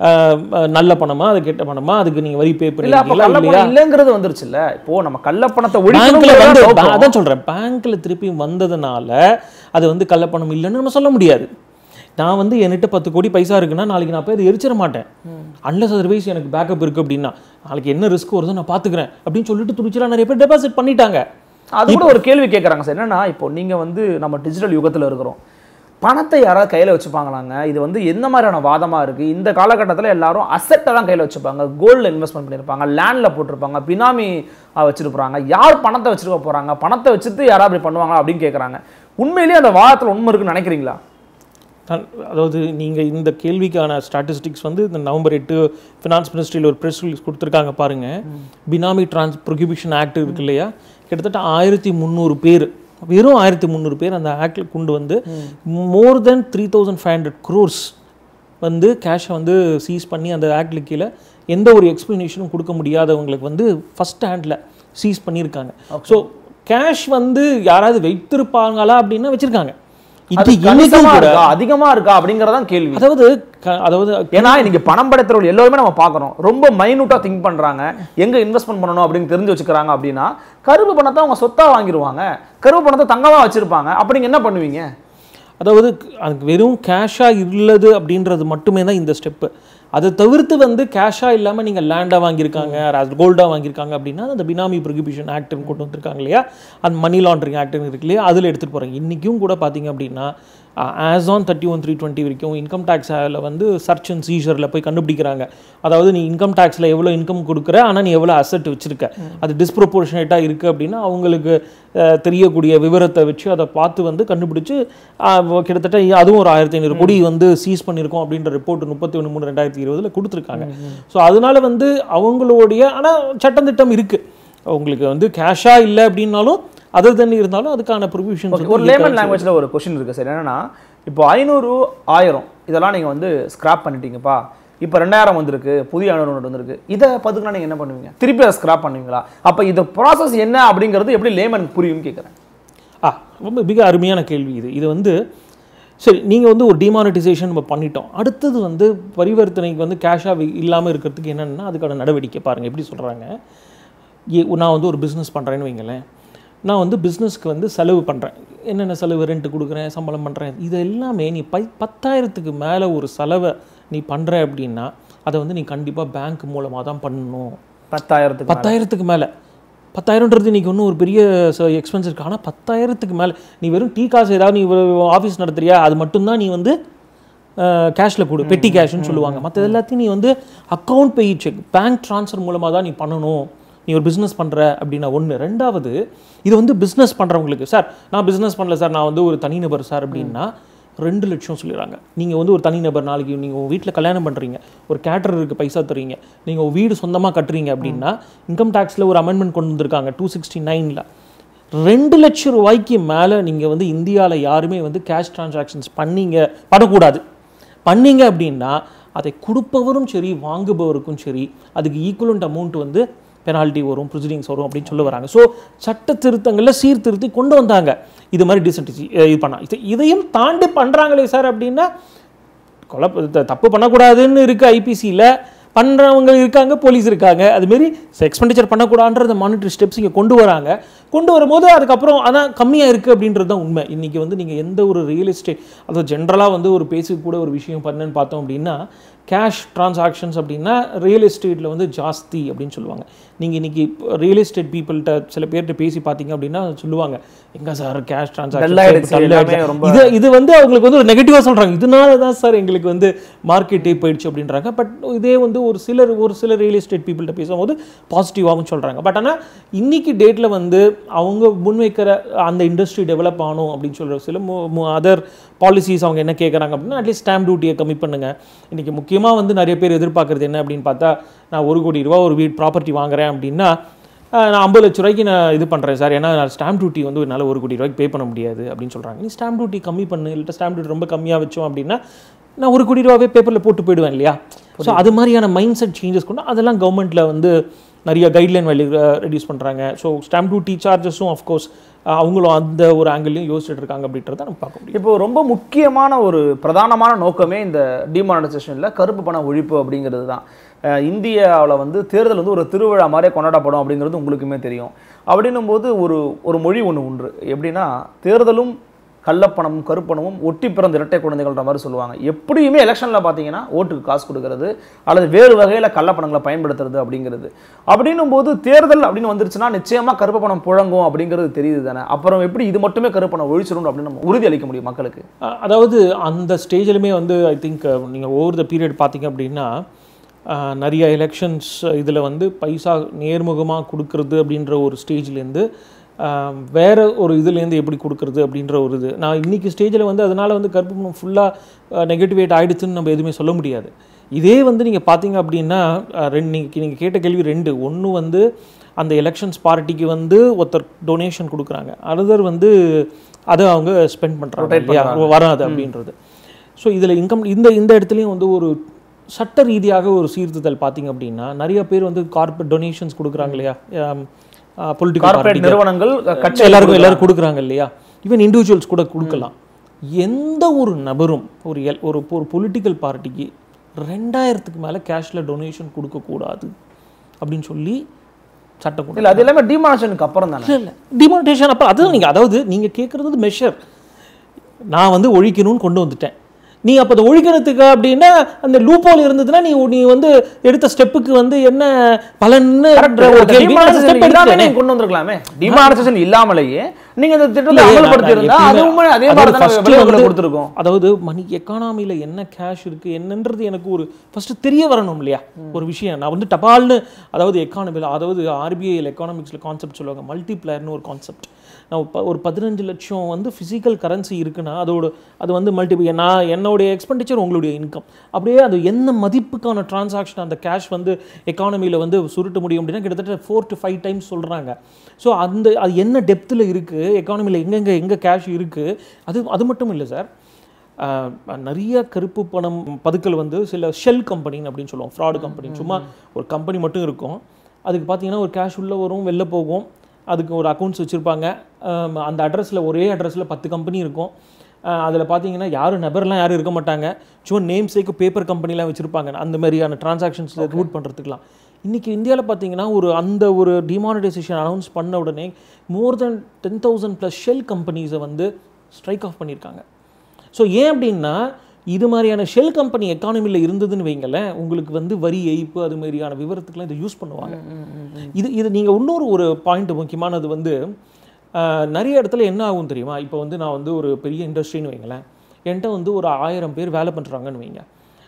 நல்ல பணமா அது கெட்ட பணமா, அதுக்கு நீங்க வரி பே பண்ணீங்களா இல்லங்கிறது வந்துருச்சுல்ல. இப்போ நம்ம கள்ளப்பணத்தை பேங்க்ல வந்து அதான் சொல்றேன், பேங்க்ல திருப்பி வந்ததுனால அது வந்து கள்ளப்பணம் இல்லைன்னு நம்ம சொல்ல முடியாது. நான் வந்து என்கிட்ட 10 கோடி பைசா இருக்குன்னா நாளைக்கு நான் போய் அதை எரிச்சிட மாட்டேன். அன்லஸ் அதர்வைஸ் எனக்கு பேக்கப் இருக்கு அப்படின்னா நாளைக்கு என்ன ரிஸ்க் வருதோ நான் பார்த்துக்கிறேன் அப்படின்னு சொல்லிட்டு துணிச்சலா நிறைய பேர் டெபாசிட் பண்ணிட்டாங்க. அது கூட ஒரு கேள்வி கேட்குறாங்க சார், என்னன்னா இப்போ நீங்க வந்து நம்ம டிஜிட்டல் யுகத்தில் இருக்கிறோம், பணத்தை யாராவது கையில் வச்சுப்பாங்களாங்க? இது வந்து எந்த மாதிரியான வாதமாக இருக்குது? இந்த காலகட்டத்தில் எல்லாரும் அசெட்டை தான் கையில் வச்சுப்பாங்க, கோல்டில் இன்வெஸ்ட்மெண்ட் பண்ணியிருப்பாங்க, லேண்டில் போட்டிருப்பாங்க, பினாமி வச்சுருப்பாங்க. யார் பணத்தை வச்சுருக்க போகிறாங்க? பணத்தை வச்சுட்டு யாராவது அப்படி பண்ணுவாங்களா அப்படின்னு கேட்குறாங்க. உண்மையிலேயே அந்த வாதத்தில் உண்மை இருக்குன்னு நினைக்கிறீங்களா? அதாவது நீங்கள் இந்த கேள்விக்கான ஸ்டாட்டிஸ்டிக்ஸ் வந்து இந்த நவம்பர் 8 ஃபினான்ஸ் மினிஸ்ட்ரியில் ஒரு ப்ரெஸ் ரிலீஸ் கொடுத்துருக்காங்க பாருங்கள். பினாமி ப்ரொஹிபிஷன் ஆக்ட் இருக்கு இல்லையா, கிட்டத்தட்ட 1300 பேர், வெறும் 1300 பேர் அந்த ஆக்டில் கொண்டு வந்து மோர் தென் 3500 crores வந்து கேஷை வந்து சீஸ் பண்ணி அந்த ஆக்டில் கீழே எந்த ஒரு எக்ஸ்ப்ளனேஷனும் கொடுக்க முடியாதவங்களுக்கு வந்து ஃபஸ்ட் ஹேண்டில் சீஸ் பண்ணியிருக்காங்க. ஸோ கேஷ் வந்து யாராவது வைத்திருப்பாங்களா அப்படின்னா வச்சுருக்காங்க. அதிகமா இருக்கா அப்படிங்கறதான் கேள்வி. அதாவது ஏன்னா இன்னைக்கு பணம் படைத்தவர்கள் எல்லாருமே நம்ம பார்க்கறோம், ரொம்ப மைனூட்டா திங்க் பண்றாங்க, எங்க இன்வெஸ்ட்மெண்ட் பண்ணணும் அப்படின்னு தெரிஞ்சு வச்சுக்கிறாங்க. அப்படின்னா கருப்பு பணத்தை அவங்க சொத்தா வாங்கிடுவாங்க, கருப்பு பணத்தை தங்கமா வச்சிருப்பாங்க. அப்படிங்க என்ன பண்ணுவீங்க? அதாவது அதுக்கு வெறும் கேஷாக இல்லது அப்படின்றது மட்டுமே தான் இந்த ஸ்டெப்பு. அதை தவிர்த்து வந்து கேஷாக இல்லாமல் நீங்கள் லேண்டாக வாங்கியிருக்காங்க, கோல்டாக வாங்கியிருக்காங்க அப்படின்னா அந்த பினாமி ப்ரொஹிபிஷன் ஆக்ட்னு கொண்டு வந்திருக்காங்க இல்லையா, அந்த மணி லாண்ட்ரிங் ஆக்ட்னு இருக்கு இல்லையா, அதில் எடுத்துகிட்டு போகிறாங்க. இன்றைக்கும் கூட பார்த்தீங்க அப்படின்னா ஆஸ் ஆன் 31/3/20 வரைக்கும் இன்கம் டேக்ஸில் வந்து சர்ச் அண்ட் சீஷரில் போய் கண்டுபிடிக்கிறாங்க. அதாவது நீ இன்கம் டேக்ஸில் எவ்வளோ இன்கம் கொடுக்குற, ஆனால் நீ எவ்வளோ அசெட் வச்சுருக்க, அது டிஸ்ப்ரொபோர்ஷனேட்டாக இருக்குது அப்படின்னா அவங்களுக்கு தெரியக்கூடிய விவரத்தை வச்சு அதை பார்த்து வந்து கண்டுபிடிச்சு கிட்டத்தட்ட அதுவும் ஒரு 1500 கோடி வந்து சீஸ் பண்ணியிருக்கோம் அப்படின்ற ரிப்போர்ட் 31/3/2020 கொடுத்துருக்காங்க. ஸோ அதனால வந்து அவங்களுடைய ஆனால் சட்டம் திட்டம் இருக்குது. உங்களுக்கு வந்து கேஷாக இல்லை அப்படின்னாலும் அது தண்ணி இருந்தாலும் அதுக்கான ப்ரொவிஷன்ஸ். ஒரு லேமன் லாங்குவேஜில் ஒரு கொஸ்டின் இருக்குது சார், என்னன்னா இப்போ 500, 1000 இதெல்லாம் நீங்கள் வந்து ஸ்கிராப் பண்ணிட்டீங்கப்பா, இப்போ 2000 வந்திருக்கு, புதிய 500 நோட்டு வந்திருக்கு, இதை பார்த்துக்கலாம் நீங்கள் என்ன பண்ணுவீங்க? திருப்பி அதை ஸ்கிராப் பண்ணுவீங்களா? அப்போ இந்த ப்ராசஸ் என்ன அப்படிங்கிறது எப்படி லேமன் புரியும்னு கேட்குறேன். ரொம்ப மிக அருமையான கேள்வி இது. இது வந்து சரி, நீங்கள் வந்து ஒரு டிமானிட்டைசேஷன் நம்ம பண்ணிட்டோம், அடுத்தது வந்து பரிவர்த்தனைக்கு வந்து கேஷாக இல்லாமல் இருக்கிறதுக்கு என்னென்னா அதுக்கான நடவடிக்கை பாருங்கள். எப்படி சொல்கிறாங்க, நான் வந்து ஒரு பிஸ்னஸ் பண்ணுறேன்னு வைங்களேன், நான் வந்து பிஸ்னஸ்க்கு வந்து செலவு பண்ணுறேன், என்னென்ன செலவு, ரெண்ட்டு கொடுக்குறேன், சம்பளம் பண்ணுறேன், இது எல்லாமே நீ 10,000க்கு மேலே ஒரு செலவை நீ பண்ணுற அப்படின்னா அதை வந்து நீ கண்டிப்பாக பேங்க் மூலமாக தான் பண்ணணும். 10,000க்கு மேலே 10,000ன்றது இன்றைக்கி ஒன்றும் ஒரு பெரிய எக்ஸ்பென்ஸ் இருக்குது. ஆனால் 10,000க்கு மேலே நீ வெறும் டீ காசு ஏதாவது நீ ஆஃபீஸ் நடத்துறியா அது மட்டும்தான் நீ வந்து கேஷில் கொடு, பெட்டி கேஷ்னு சொல்லுவாங்க. மற்ற எல்லாத்தையும் நீ வந்து account pay cheque, bank transfer மூலமாக தான் நீ பண்ணணும் நீ ஒரு பிஸ்னஸ் பண்ணுற அப்படின்னா ஒன்று. ரெண்டாவது இது வந்து பிஸ்னஸ் பண்ணுறவங்களுக்கு, சார் நான் பிஸ்னஸ் பண்ணல சார், நான் வந்து ஒரு தனிநபர் சார் அப்படின்னா 2 லட்சம் சொல்லிடுறாங்க. நீங்கள் வந்து ஒரு தனிநபர், நாளைக்கு நீங்கள் உங்கள் வீட்டில் கல்யாணம் பண்ணுறீங்க, ஒரு கேட்டருக்கு பைசா தரீங்க, நீங்கள் ஒரு வீடு சொந்தமாக கட்டுறீங்க அப்படின்னா இன்கம் டேக்ஸில் ஒரு அமெண்ட்மெண்ட் கொண்டு வந்திருக்காங்க 269ல். 2 லட்சம் ரூபாய்க்கு மேலே நீங்கள் வந்து இந்தியாவில் யாருமே வந்து கேஷ் டிரான்சாக்ஷன்ஸ் பண்ணக்கூடாது. பண்ணீங்க அப்படின்னா அதை கொடுப்பவரும் சரி வாங்குபவருக்கும் சரி அதுக்கு ஈக்குவலண்ட் அமௌண்ட் வந்து பெனால்ட்டி வரும், ப்ரொசீடிங்ஸ் வரும் அப்படின்னு சொல்ல வராங்க. ஸோ சட்ட திருத்தங்களில் சீர்திருத்தி கொண்டு வந்தாங்க. இது மாதிரி டிசன்டிசி இது பண்ணா இதையும் தாண்டி பண்ணுறாங்களே சார் அப்படின்னா தப்பு பண்ணக்கூடாதுன்னு இருக்குது ஐபிசியில், பண்ணுறவங்க இருக்காங்க, போலீஸ் இருக்காங்க. அதுமாரி எக்ஸ்பெண்டிச்சர் பண்ணக்கூடாதுன்ற மானிட்டரி ஸ்டெப்ஸ் இங்கே கொண்டு வராங்க. கொண்டு வரும்போது அதுக்கப்புறம் ஆனால் கம்மியாக இருக்குது அப்படின்றது தான் உண்மை. இன்றைக்கி வந்து நீங்கள் எந்த ஒரு ரியல் எஸ்டேட், அதாவது ஜென்ரலாக வந்து ஒரு கூட ஒரு விஷயம் பண்ணுன்னு பார்த்தோம் அப்படின்னா கேஷ் டிரான்சாக்ஷன்ஸ் அப்படின்னா ரியல் எஸ்டேட்டில் வந்து ஜாஸ்தி அப்படின்னு சொல்லுவாங்க. நீங்கள் இன்றைக்கி ரியல் எஸ்டேட் பீப்புள்கிட்ட சில பேர்கிட்ட பேசி பார்த்தீங்க அப்படின்னா சொல்லுவாங்க, எங்கே சார் கேஷ் டிரான்சாக்ஷன் இது வந்து அவங்களுக்கு வந்து ஒரு நெகட்டிவாக சொல்கிறாங்க, இதனால தான் சார் எங்களுக்கு வந்து மார்க்கெட்டே போயிடுச்சு அப்படின்றாங்க. பட் இதே வந்து ஒரு சில ரியல் எஸ்டேட் பீப்புள்கிட்ட பேசும்போது பாசிட்டிவாகவும் சொல்கிறாங்க. பட் ஆனால் இன்றைக்கி டேட்டில் வந்து அவங்க முன்வைக்கிற அந்த இண்டஸ்ட்ரி டெவலப் ஆகணும் அப்படின்னு சொல்கிற சில அதர் பாலிசிஸ் அவங்க என்ன கேட்குறாங்க அப்படின்னா அட்லீஸ்ட் ஸ்டாம்ப் டியூட்டியை கம்மி பண்ணுங்கள். இன்றைக்கி முக்கியமாக வந்து நிறைய பேர் எதிர்பார்க்குறது என்ன அப்படின்னு பார்த்தா, நான் 1 கோடி ரூபா ஒரு ப்ராப்பர்ட்டி வாங்குறேன் அப்படின்னா நான் 50 லட்ச ரூபாய்க்கு நான் இது பண்ணுறேன் சார், ஏன்னா நான் ஸ்டாம்ப் டியூட்டி வந்து என்னால் 1 கோடி ரூபாய்க்கு பே பண்ண முடியாது அப்படின்னு சொல்கிறாங்க. நீ ஸ்டாம்ப் டியூட்டி கம்மி பண்ணு, இல்லை ஸ்டாம்ப் டியூட்டி ரொம்ப கம்மியாக வச்சோம் அப்படின்னா நான் 1 கோடி ரூபாவே பேப்பரில் போட்டு போயிடுவேன் இல்லையா. ஸோ அது மாதிரியான மைண்ட் செட் சேஞ்சஸ் கொண்டு அதெல்லாம் கவர்மெண்ட்டில் வந்து நிறைய கைட்லைன் வேல்யூ ரெடியூஸ் பண்ணுறாங்க. ஸோ ஸ்டாம்ப் டியூட்டி சார்ஜஸும் அஃப்கோர்ஸ் அவங்களும் அந்த ஒரு ஆங்கிள்லையும் யோசிச்சுட்டு இருக்காங்க அப்படின்றத நம்ம பார்க்க முடியும். இப்போ ரொம்ப முக்கியமான ஒரு பிரதானமான நோக்கமே இந்த டிமானிட்டைசேஷனில் கருப்பு பண ஒழிப்பு அப்படிங்கிறது தான். இந்தியாவில் வந்து தேர்தல் வந்து ஒரு திருவிழா மாதிரியே கொண்டாடப்படும் அப்படிங்கிறது உங்களுக்குமே தெரியும். அப்படின்னும் போது ஒரு மொழி ஒன்று எப்படின்னா, தேர்தலும் கள்ளப்பணமும் கருப்பணமும் ஒட்டி பிறந்த இரட்டை குழந்தைகள்ன்ற மாதிரி சொல்லுவாங்க. எப்படியுமே எலெக்ஷனில் பார்த்தீங்கன்னா ஓட்டுக்கு காசு கொடுக்கறது அல்லது வேறு வகையில் கள்ளப்பணங்களை பயன்படுத்துறது அப்படிங்கிறது. அப்படின்னும் போது தேர்தல் அப்படின்னு வந்துருச்சுன்னா நிச்சயமாக கருப்பு பணம் புழங்கும் அப்படிங்கிறது தெரியுது தானே. அப்புறம் எப்படி இது மட்டுமே கருப்பு பணம் ஒழிச்சிடும் அப்படின்னு நம்ம உறுதி அளிக்க முடியும் மக்களுக்கு? அதாவது அந்த ஸ்டேஜிலுமே வந்து ஐ திங்க் நீங்கள் ஓவர் த பீரியட் பார்த்தீங்க அப்படின்னா நிறைய எலெக்ஷன்ஸ் இதில் வந்து பைசா நேர்முகமாக கொடுக்கறது அப்படின்ற ஒரு ஸ்டேஜ்லேருந்து வேறு ஒரு இதுலேருந்து எப்படி கொடுக்குறது அப்படின்ற ஒரு இது நான் இன்றைக்கி ஸ்டேஜில் வந்து அதனால் வந்து கருப்பு பணம் ஃபுல்லாக நெகட்டிவேட் ஆகிடுச்சுன்னு நம்ம எதுவுமே சொல்ல முடியாது. இதே வந்து நீங்கள் பார்த்தீங்க அப்படின்னா நீங்கள் கேட்ட கேள்வி 2. ஒன்று வந்து அந்த எலெக்ஷன்ஸ் பார்ட்டிக்கு வந்து ஒருத்தர் டொனேஷன் கொடுக்குறாங்க, அதர் வந்து அதை அவங்க ஸ்பெண்ட் பண்ணுறாங்க இல்லையா, வராது அப்படின்றது. ஸோ இதில் இந்த இடத்துலையும் வந்து ஒரு சட்ட ரீதியாக ஒரு சீர்திருத்தல் பார்த்தீங்க அப்படின்னா நிறைய பேர் வந்து கார்பரேட் டொனேஷன்ஸ் கொடுக்குறாங்க இல்லையா, பொலிட்டிக்கல் நிறுவனங்கள் எல்லாரும் கொடுக்குறாங்க இல்லையா, ஈவன் இண்டிவிஜுவல்ஸ் கூட கொடுக்கலாம். எந்த ஒரு நபரும் ஒரு பொலிட்டிக்கல் பார்ட்டிக்கு 2000க்கு மேலே கேஷில் டொனேஷன் கொடுக்கக்கூடாது அப்படின்னு சொல்லி சட்டம் இல்லை. அது எல்லாமே டிமானிட்டேஷனுக்கு அப்புறம் தானே. இல்லை டிமானிட்டேஷன் அப்புறம் அதுதான் நீங்கள் அதாவது நீங்கள் கேட்குறது மெஷர். நான் வந்து ஒழிக்கணும்னு கொண்டு வந்துட்டேன், நீ அப்போ அதை ஒழிக்கிறதுக்கு அப்படின்னா அந்த லூப்போல் இருந்ததுன்னா நீ வந்து எடுத்த ஸ்டெப்புக்கு வந்து என்ன பலன்னு கொண்டு வந்திருக்கலாமே. டிமானிட்டேஷன் இல்லாமலேயே நீங்க இந்த திட்டத்தை அமல்படுத்தி இருந்தா அதுவும் அதே மாதிரி கொடுத்துருக்கோம். அதாவது மணி எக்கானமியில் என்ன கேஷ் இருக்குது என்னன்றது எனக்கு ஒரு ஃபர்ஸ்ட் தெரிய வரணும் இல்லையா ஒரு விஷயம். நான் வந்து டபால்னு அதாவது எக்கானமியில் அதாவது ஆர்பிஐயில் எக்கானமிக்ஸில் கான்செப்ட் சொல்லுவாங்க மல்டிப்ளையர்னு ஒரு கான்செப்ட். நான் ஒரு 15 லட்சம் வந்து ஃபிசிக்கல் கரன்சி இருக்குன்னா அது வந்து நான் என்னுடைய எக்ஸ்பெண்டிச்சர் உங்களுடைய இன்கம் அப்படியே அது என்ன மதிப்புக்கான டிரான்சாக்ஷன் அந்த கேஷ் வந்து எக்கானமியில் வந்து சுருட்ட முடியும் அப்படின்னா கிட்டத்தட்ட 4 to 5 டைம்ஸ் சொல்கிறாங்க. ஸோ அது என்ன டெப்த்தில் இருக்குது எக்கானமியில் எங்கே கேஷ் இருக்குது அது மட்டும் இல்லை சார். நிறைய கருப்பு பணம் பதுக்கல் வந்து சில ஷெல் கம்பெனின்னு அப்படின்னு சொல்லுவோம், ஃப்ராடு கம்பெனி. சும்மா ஒரு கம்பெனி மட்டும் இருக்கும், அதுக்கு பார்த்தீங்கன்னா ஒரு கேஷ் உள்ளே வரும் வெளில போகும், அதுக்கு ஒரு அக்கௌண்ட்ஸ் வச்சுருப்பாங்க, அந்த அட்ரஸில் ஒரே அட்ரஸில் 10 கம்பெனி இருக்கும். அதில் பார்த்தீங்கன்னா நபர்லாம் யாரும் இருக்க மாட்டாங்க, சும்மா நேம் சேக்கு பேப்பர் கம்பெனிலாம் வச்சுருப்பாங்க அந்த மாதிரியான டிரான்சாக்ஷன்ஸில் ரூட் பண்ணுறதுக்குலாம். இன்றைக்கி இந்தியாவில் பார்த்தீங்கன்னா அந்த ஒரு டிமானிட்டைசேஷன் அனௌன்ஸ் பண்ண உடனே மோர் தென் 10,000+ ஷெல் கம்பெனிஸை வந்து ஸ்ட்ரைக் ஆஃப் பண்ணியிருக்காங்க. ஸோ ஏன் அப்படின்னா இது மாதிரியான ஷெல் கம்பெனி எக்கானமியில் இருந்ததுன்னு வைங்களேன், உங்களுக்கு வந்து வரி ஏய்ப்பு அது மாதிரியான விவரத்துக்குலாம் இதை யூஸ் பண்ணுவாங்க. இது நீங்கள் இன்னொரு பாயிண்ட் முக்கியமானது வந்து நிறைய இடத்துல என்ன ஆகும் தெரியுமா, இப்போ வந்து நான் வந்து ஒரு பெரிய இண்டஸ்ட்ரின்னு வைங்களேன், என்கிட்ட வந்து ஒரு 1000 பேர் வேலை பண்ணுறாங்கன்னு வைங்க,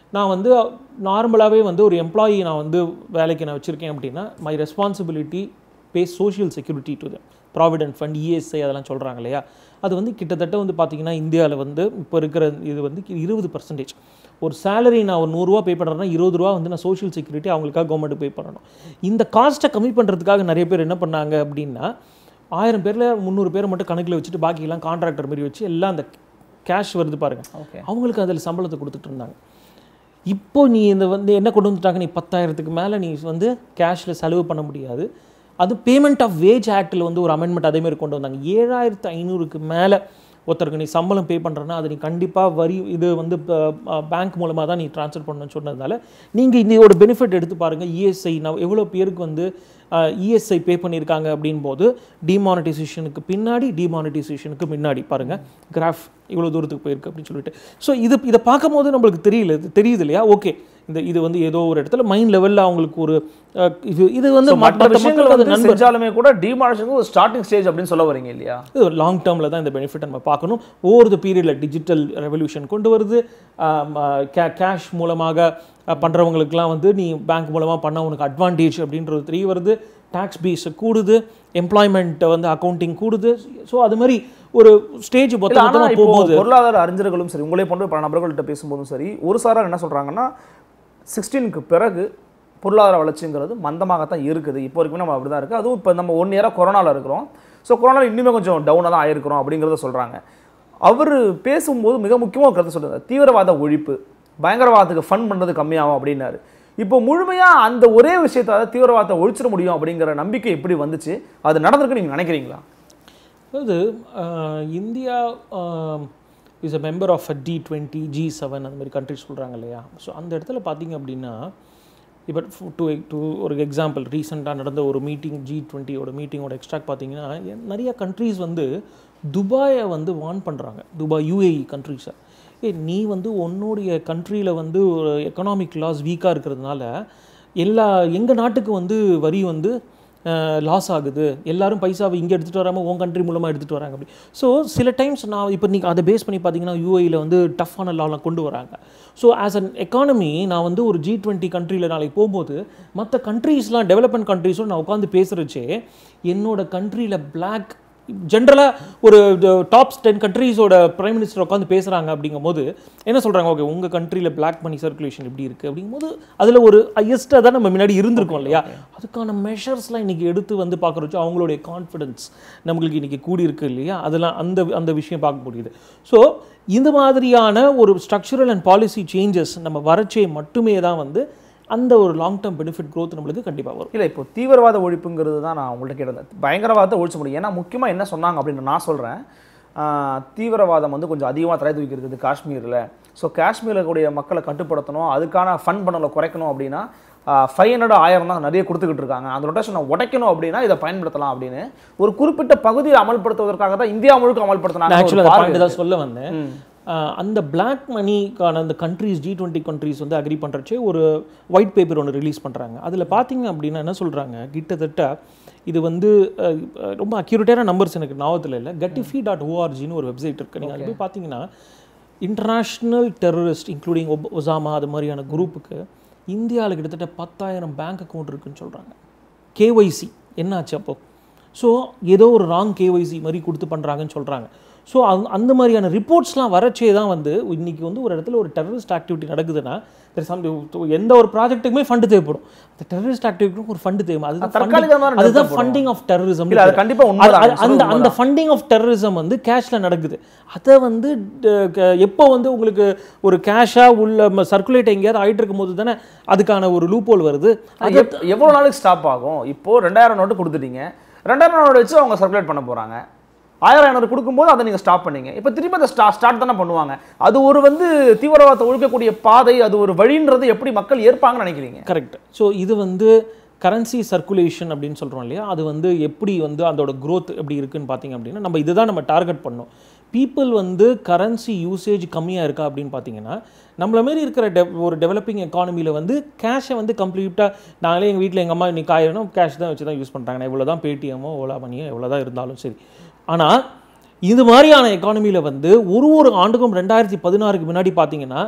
நான் வந்து நார்மலாகவே வந்து ஒரு எம்ப்ளாயி நான் வந்து வேலைக்கு நான் வச்சுருக்கேன் அப்படின்னா my responsibility pay social security to the provident fund ESI அதெல்லாம் சொல்கிறாங்க இல்லையா அது வந்து கிட்டத்தட்ட வந்து பார்த்திங்கன்னா இந்தியாவில் வந்து இப்போ இருக்கிற இது வந்து 20%. ஒரு சேலரி நான் ஒரு 100 ரூபா பே பண்ணுறேன்னா 20 ரூபா வந்து நான் சோஷியல் செக்யூரிட்டி அவங்களுக்காக கவர்மெண்ட் பே பண்ணணும். இந்த காஸ்ட்டை கம்மி பண்ணுறதுக்காக நிறைய பேர் என்ன பண்ணாங்க அப்படின்னா 1000 பேரில் 300 பேரை மட்டும் கணக்கில் வச்சுட்டு பாக்கியெல்லாம் கான்ட்ராக்டர் மாதிரி வச்சு எல்லாம் அந்த கேஷ் வருது பாருங்கள் அவங்களுக்கு அதில் சம்பளத்தை கொடுத்துட்டு இருந்தாங்க. இப்போ நீ இந்த வந்து என்ன கொண்டு வந்துட்டாங்க, நீ 10,000க்கு மேலே நீ வந்து கேஷில் செலவு பண்ண முடியாது. அது பேமெண்ட் ஆஃப் வேஜ் ஆக்டில் வந்து ஒரு அமெண்ட்மெண்ட் அதேமாதிரி கொண்டு வந்தாங்க. 7,500க்கு மேலே ஒருத்தருக்கு நீ சம்பளம் பே பண்ணுறேன்னா அது நீ கண்டிப்பாக வரி இது வந்து பேங்க் மூலமாக தான் நீ ட்ரான்ஸ்ஃபர் பண்ணணும்னு சொன்னதுனால நீங்கள் இதோட பெனிஃபிட் எடுத்து பாருங்கள். இஎஸ்ஐ நான் எவ்வளோ பேருக்கு வந்து இஎஸ்ஐ பே பண்ணியிருக்காங்க அப்படின் போது டிமானிட்டைசேஷனுக்கு பின்னாடி டிமானிட்டைசேஷனுக்கு முன்னாடி பாருங்கள் கிராஃப் இவ்வளோ தூரத்துக்கு போயிருக்கு அப்படின்னு சொல்லிட்டு. ஸோ இதை பார்க்கும் போது நம்மளுக்கு தெரியுது இல்லையா, ஓகே இது வந்து ஏதோ ஒரு இடத்துல மைண்ட் லெவலில் அவங்களுக்கு ஒரு இது வந்து மற்ற விஷயங்கள் வந்து செஞ்சாலுமே கூட டிமானிட்டேஷன் ஒரு ஸ்டார்டிங் ஸ்டேஜ் அப்படின்னு சொல்ல வரீங்க இல்லையா. இது ஒரு லாங் டேர்மில் தான் இந்த பெனிஃபிட் நம்ம பார்க்கணும். ஓவர் த பீரியடில் டிஜிட்டல் ரெவல்யூஷன் கொண்டு வருது. கேஷ் மூலமாக பண்ணுறவங்களுக்குலாம் வந்து நீ பேங்க் மூலமாக பண்ண உனக்கு அட்வான்டேஜ் அப்படின்றது தெரிய வருது. டேக்ஸ் பேஸ் கூடுது, எம்ப்ளாய்மெண்ட் வந்து அக்கௌண்டிங் கூடுது. ஸோ அது மாதிரி ஒரு ஸ்டேஜ் போகும்போது பொருளாதார அறிஞர்களும் சரி உங்களே போன்ற பல நபர்கள்ட்ட பேசும்போதும் சரி ஒரு சாரார் என்ன சொல்கிறாங்கன்னா 16க்கு பிறகு பொருளாதார வளர்ச்சிங்கிறது மந்தமாகத்தான் இருக்குது. இப்போ வரைக்கும் நம்ம அப்படி தான் இருக்குது. அதுவும் இப்போ நம்ம 1 இயராக கொரோனாவில் இருக்கிறோம். ஸோ கொரோனாவில் இன்னுமே கொஞ்சம் டவுனாக தான் ஆயிருக்கிறோம் அப்படிங்கிறத சொல்கிறாங்க. அவர் பேசும்போது மிக முக்கியமாக கருத்து சொல்கிறார், தீவிரவாத ஒழிப்பு, பயங்கரவாதத்துக்கு ஃபண்ட் பண்ணுறது கம்மியாகும் அப்படின்னாரு. இப்போ முழுமையாக அந்த ஒரே விஷயத்தை தீவிரவாதத்தை ஒழிச்சிட முடியும் அப்படிங்கிற நம்பிக்கை எப்படி வந்துச்சு, அது நடந்திருக்கு நீங்கள் நினைக்கிறீங்களா? அதாவது India is a member of G20 G7 அந்த மாதிரி கண்ட்ரிஸ் சொல்கிறாங்க இல்லையா. ஸோ அந்த இடத்துல பார்த்தீங்க அப்படின்னா இப்போ டு ஒரு எக்ஸாம்பிள் ரீசெண்டாக நடந்த ஒரு மீட்டிங் G20யோட மீட்டிங்கோட எக்ஸ்ட்ராக்ட் பார்த்தீங்கன்னா நிறைய கண்ட்ரீஸ் வந்து துபாயை வந்து வார்ன் பண்ணுறாங்க. துபாய் UAE கண்ட்ரிஸை நீ வந்து உன்னுடைய கண்ட்ரியில் வந்து ஒரு எக்கனாமிக் லாஸ் வீக்காக இருக்கிறதுனால எங்கள் நாட்டுக்கு வந்து வரி வந்து லாஸ் ஆகுது, எல்லாரும் பைசாவை இங்கே எடுத்துகிட்டு வராமல் உன் கண்ட்ரி மூலமாக எடுத்துகிட்டு வராங்க அப்படி. ஸோ சில டைம்ஸ் நான் இப்போ நீங்கள் அதை பேஸ் பண்ணி பார்த்தீங்கன்னா UAEயில் வந்து டஃப்பான லாலாம் கொண்டு வராங்க. ஸோ ஆஸ் அன் எக்கானமி நான் வந்து ஒரு G20 கண்ட்ரியில் நாளைக்கு போகும்போது மற்ற கண்ட்ரீஸ்லாம் டெவலப்மெண்ட் கண்ட்ரீஸோடு நான் உட்காந்து பேசுகிறச்சே என்னோட கண்ட்ரியில் பிளாக் ஜென்ரலாக ஒரு டாப் 10 கண்ட்ரீஸோட பிரைம் மினிஸ்டர் உட்காந்து பேசுகிறாங்க அப்படிங்கும் போது என்ன சொல்கிறாங்க, ஓகே உங்கள் கண்ட்ரியில் பிளாக் மணி சர்க்குலேஷன் எப்படி இருக்குது அப்படிங்கும்போது அதில் ஒரு ஹையஸ்ட்டாக தான் நம்ம முன்னாடி இருந்திருக்கோம் இல்லையா. அதுக்கான மெஷர்ஸ்லாம் இன்றைக்கி எடுத்து வந்து பார்க்குறச்சோ அவங்களுடைய கான்ஃபிடென்ஸ் நம்மளுக்கு இன்றைக்கி கூடியிருக்கு இல்லையா, அதெல்லாம் அந்த விஷயம் பார்க்க முடியுது. ஸோ இந்த மாதிரியான ஒரு ஸ்ட்ரக்சரல் அண்ட் பாலிசி சேஞ்சஸ் நம்ம வரச்சே மட்டுமே தான் வந்து அந்த ஒரு லாங் டேர்ம் பெனிஃபிட் க்ரோத் நம்மளுக்கு கண்டிப்பாக வரும். இல்லை இப்போ தீவிரவாத ஒழிப்புங்கிறது தான் நான் உங்கள்கிட்ட கேட்டேன். பயங்கரவாதத்தை ஒழிச்ச முடியும். ஏன்னா முக்கியமாக என்ன சொன்னாங்க அப்படின்னு நான் சொல்கிறேன், தீவிரவாதம் வந்து கொஞ்சம் அதிகமாக தலை தூக்கி இருக்குது காஷ்மீரில். ஸோ காஷ்மீரில் கூடிய மக்களை கட்டுப்படுத்தணும், அதுக்கான ஃபண்ட் பண்ணலை குறைக்கணும் அப்படின்னா 500-1000 தான் நிறைய கொடுத்துக்கிட்டு இருக்காங்க. அந்த ரொட்டேஷனை உடைக்கணும் அப்படின்னா இதை பயன்படுத்தலாம் அப்படின்னு ஒரு குறிப்பிட்ட பகுதியை அமல்படுத்துவதற்காக தான் இந்தியா முழுக்க அமல்படுத்தினாங்க. ஆக்சுவலாக தான் சொல்ல வந்தேன். அந்த பிளாக் மணிக்கான அந்த கண்ட்ரீஸ் G20 கண்ட்ரீஸ் வந்து அக்ரி பண்ணுறச்சே ஒரு ஒயிட் பேப்பர் ஒன்று ரிலீஸ் பண்ணுறாங்க. அதில் பார்த்தீங்க அப்படின்னா என்ன சொல்கிறாங்க, கிட்டத்தட்ட இது வந்து ரொம்ப அக்யூரேட்டான நம்பர்ஸ் எனக்கு ஞாபகத்தில் இல்லை, gatifi.orgன்னு ஒரு வெப்சைட் இருக்குது. நீங்கள் அது போய் பார்த்தீங்கன்னா இன்டர்நேஷ்னல் டெரரிஸ்ட் இன்க்ளூடிங் ஒசாமா அது மாதிரியான குரூப்புக்கு இந்தியாவில் கிட்டத்தட்ட 10,000 பேங்க் அக்கௌண்ட் இருக்குதுன்னு சொல்கிறாங்க. KYC என்னாச்சு அப்போது? ஸோ ஏதோ ஒரு ராங் KYC மாதிரி கொடுத்து பண்ணுறாங்கன்னு சொல்கிறாங்க. ஸோ அந்த மாதிரியான ரிப்போர்ட்ஸ்லாம் வரச்சே தான் வந்து இன்றைக்கி வந்து ஒரு இடத்துல ஒரு டெரரிஸ்ட் ஆக்டிவிட்டி நடக்குதுன்னா எந்த ஒரு ப்ராஜெக்ட்டுக்குமே ஃபண்டு தேவைப்படும். அந்த டெரரிஸ்ட் ஆக்டிவிட்டிக்கும் ஒரு ஃபண்டு தேவை. அதுதான் ஃபண்டிங் ஆஃப் டெரரிசம். அந்த ஃபண்டிங் ஆஃப் டெரரிசம் வந்து கேஷில் நடக்குது. அதை வந்து எப்போ வந்து உங்களுக்கு ஒரு கேஷாக உள்ள சர்க்குலேட் எங்கேயாவது ஆகிட்டு இருக்கும் போது தானே அதுக்கான ஒரு லூப்போல் வருது. அது எவ்வளோ நாளைக்கு ஸ்டாப் ஆகும்? இப்போது 2000 நோட்டு கொடுத்துட்டீங்க, 2000 நோட்டு வச்சு அவங்க சர்க்குலேட் பண்ண போகிறாங்க. 1000 கொடுக்கும்போது அதை நீங்கள் ஸ்டாப் பண்ணீங்க, இப்போ திருப்பி அதை ஸ்டார்ட் தானே பண்ணுவாங்க. அது ஒரு வந்து தீவிரவாதத்தை ஒழிக்கக்கூடிய பாதை, அது ஒரு வழின்றது எப்படி மக்கள் ஏற்பாங்கன்னு நினைக்கிறீங்க? கரெக்ட். ஸோ இது வந்து கரன்சி சர்க்குலேஷன் அப்படின்னு சொல்கிறோம் இல்லையா, அது வந்து எப்படி வந்து அதோட க்ரோத் எப்படி இருக்குன்னு பார்த்தீங்க அப்படின்னா நம்ம இதுதான் நம்ம டார்கெட் பண்ணோம். பீப்புள் வந்து கரன்சி யூசேஜ் கம்மியாக இருக்கா அப்படின்னு பார்த்தீங்கன்னா நம்மள மாரி இருக்கிற ஒரு டெவலப்பிங் எக்கானமியில் வந்து கேஷை வந்து கம்ப்ளீட்டாக நாங்களே எங்கள் வீட்டில் எங்கள் அம்மா இன்னைக்கு காயிரணும் கேஷ் தான் வச்சு தான் யூஸ் பண்ணுறாங்க. எவ்வளோ தான் பேடிஎம்மோ ஓலா மணியோ எவ்வளோ தான் இருந்தாலும் சரி. ஆனால் இது மாதிரியான எக்கானமியில் வந்து ஒரு ஆண்டுக்கும் 2016க்கு முன்னாடி பார்த்தீங்கன்னா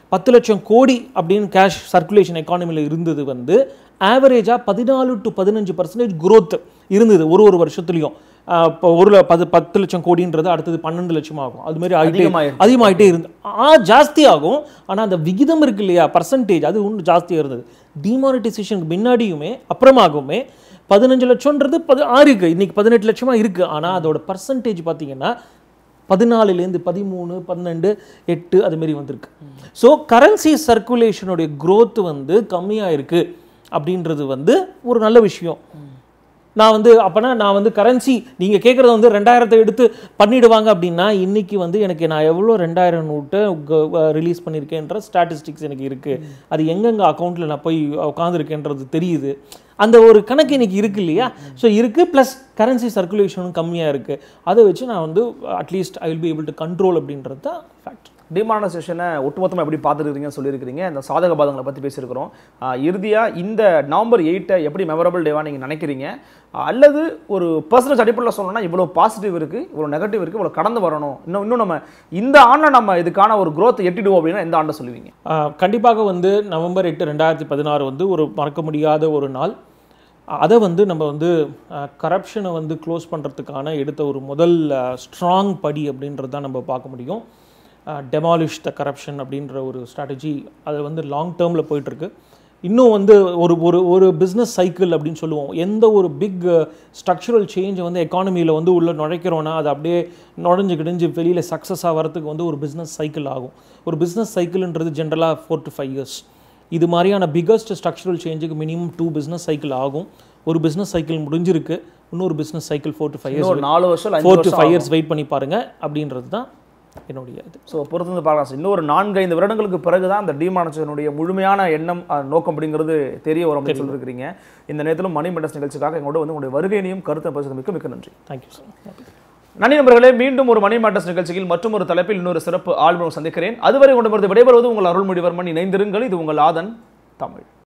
10 லட்சம் கோடி அப்படின்னு கேஷ் சர்க்குலேஷன் எக்கானமியில் இருந்தது வந்து ஆவரேஜாக 14 to 15% growth இருந்தது ஒரு வருஷத்துலையும். இப்போ 10 லட்சம் கோடின்றது அடுத்தது 12 லட்சம் ஆகும். அது மாதிரி அதிகமாகிட்டே இருந்து ஜாஸ்தி ஆகும். ஆனால் அந்த விகிதம் இருக்கு இல்லையா, பர்சன்டேஜ், அது ஒன்றும் ஜாஸ்தியாக இருந்தது. டிமானிட்டைசேஷனுக்கு முன்னாடியுமே அப்புறமாகவுமே 15 லட்சம்ன்றது 6 இருக்குது, இன்னைக்கு 18 லட்சமாக இருக்குது. ஆனால் அதோட பர்சன்டேஜ் பார்த்தீங்கன்னா 14லேருந்து 13, 12, 8 அதுமாரி வந்திருக்கு. ஸோ கரன்சி சர்க்குலேஷனுடைய growth வந்து கம்மியாக இருக்குது அப்படின்றது வந்து ஒரு நல்ல விஷயம். நான் வந்து அப்போனா நான் வந்து கரன்சி நீங்கள் கேட்குறது வந்து 2000 எடுத்து பண்ணிடுவாங்க அப்படின்னா இன்றைக்கி வந்து எனக்கு நான் எவ்வளோ 2000 நோட்டை ரிலீஸ் பண்ணியிருக்கேன்ற ஸ்டாட்டிஸ்டிக்ஸ் எனக்கு இருக்குது. அது எங்கெங்கே அக்கௌண்ட்டில் நான் போய் உட்காந்துருக்கேன்றது தெரியுது. அந்த ஒரு கணக்கு இன்னைக்கு இருக்குது இல்லையா. ஸோ இருக்குது, ப்ளஸ் கரன்சி சர்க்குலேஷனும் கம்மியாக இருக்குது. அதை வச்சு நான் வந்து at least I will be able to control அப்படின்றது தான் ஃபேக்ட். டிமானிட்டைசேஷனை ஒட்டுமொத்தமாக எப்படி பார்த்துருக்கீங்கன்னு சொல்லியிருக்கிறீங்க. இந்த சாதக பாதங்களை பற்றி பேசியிருக்கிறோம். இறுதியாக இந்த நவம்பர் 8 எப்படி மெமரபிள் டேவாக நீங்கள் நினைக்கிறீங்க, அல்லது ஒரு பர்சனல் அடிப்படையில் சொல்லணும்னா இவ்வளோ பாசிட்டிவ் இருக்குது, இவ்வளோ நெகட்டிவ் இருக்குது, இவ்வளோ கடந்து வரணும், இன்னும் நம்ம இந்த ஆண்டில் நம்ம இதுக்கான ஒரு growth எட்டிடுவோம் அப்படின்னா எந்த ஆண்டை சொல்லுவீங்க? கண்டிப்பாக வந்து நவம்பர் 8, 2016 வந்து ஒரு மறக்க முடியாத ஒரு நாள். அதை வந்து நம்ம வந்து கரப்ஷனை வந்து க்ளோஸ் பண்ணுறதுக்கான எடுத்த ஒரு முதல் ஸ்ட்ராங் படி அப்படின்றது தான் நம்ம பார்க்க முடியும். டெமாலிஷ் த கரப்ஷன் அப்படின்ற ஒரு ஸ்ட்ராட்டஜி அது வந்து லாங் டேர்மில் போயிட்டுருக்கு. இன்னும் வந்து ஒரு பிஸ்னஸ் சைக்கிள் அப்படின்னு சொல்லுவோம். எந்த ஒரு பிக் ஸ்ட்ரக்சரல் சேஞ்சை வந்து எக்கானமியில் வந்து உள்ளே நுழைக்கிறோன்னா அது அப்படியே நுழைஞ்சு வெளியில் சக்ஸஸாக வரத்துக்கு வந்து ஒரு பிஸ்னஸ் சைக்கிள் ஆகும். ஒரு பிஸ்னஸ் சைக்கிள்ன்றது ஜென்ரலாக 4 to 5 years. இது மாதிரியான பிக்கஸ்ட் ஸ்ட்ரக்சரல் சேஞ்சுக்கு மினிமம் 2 பிஸ்னஸ் சைக்கிள் ஆகும். ஒரு பிஸ்னஸ் சைக்கிள் முடிஞ்சிருக்கு, இன்னொரு business cycle 4 to 5 years, 4 to 5 years wait பண்ணி பாருங்கள் அப்படின்றது தான் என்னுடைய இது. ஸோ பொறுத்து வந்து பார்க்கலாம் சார். இன்னொரு 4-5 வருடங்களுக்கு பிறகு தான் அந்த டிமானிட்டைசேஷனுடைய முழுமையான எண்ணம் நோக்கம் அப்படிங்கிறது தெரிய வரும் அப்படின்னு சொல்லியிருக்கிறீங்க. இந்த நேரத்திலும் மணி மெண்டஸ் நிகழ்ச்சிக்காக எங்களோட வந்து உங்களுடைய வருகையினையும் கருத்தை பேசுவதற்கு மிக்க நன்றி. Thank you sir. நன்றி நண்பர்களே. மீண்டும் ஒரு மணி மேட்டர்ஸ் நிகழ்ச்சியில் மற்றும் ஒரு தலைப்பில் இன்னொரு சிறப்பு ஆல்பம் சந்திக்கிறேன். அதுவரை கொண்டு விடைபெறுவது உங்கள் அருள்மொழிவர்மன். இணைந்திருங்கள். இது உங்கள் ஆதன் தமிழ்.